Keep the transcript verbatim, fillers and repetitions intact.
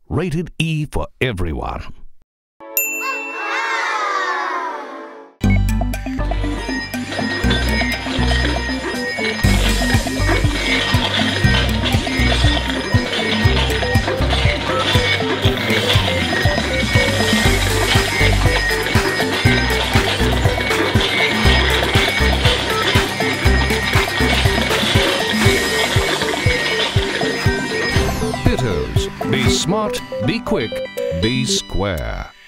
Rated E for everyone. Bittos. Be smart, be quick, be square.